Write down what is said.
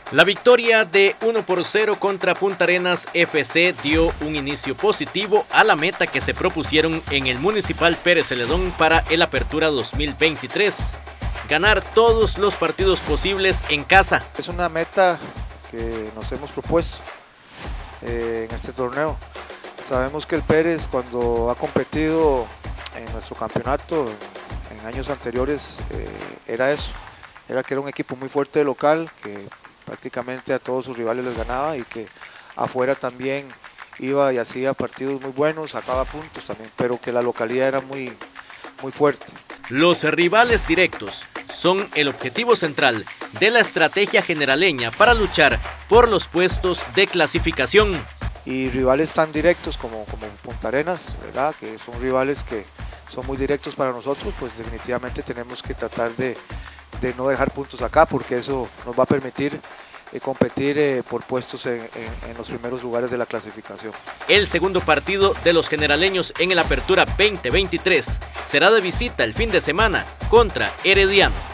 La victoria de 1-0 contra Punta Arenas FC dio un inicio positivo a la meta que se propusieron en el Municipal Pérez Celedón para el Apertura 2023. Ganar todos los partidos posibles en casa. Es una meta que nos hemos propuesto en este torneo. Sabemos que el Pérez, cuando ha competido en nuestro campeonato en años anteriores, era eso, era que era un equipo muy fuerte de local, que prácticamente a todos sus rivales les ganaba y que afuera también iba y hacía partidos muy buenos, sacaba puntos también, pero que la localidad era muy fuerte. Los rivales directos son el objetivo central de la estrategia generaleña para luchar por los puestos de clasificación. Y rivales tan directos como Punta Arenas, ¿verdad? Que son rivales que son muy directos para nosotros, pues definitivamente tenemos que tratar de no dejar puntos acá, porque eso nos va a permitir competir por puestos en los primeros lugares de la clasificación. El segundo partido de los generaleños en el Apertura 2023 será de visita el fin de semana contra Herediano.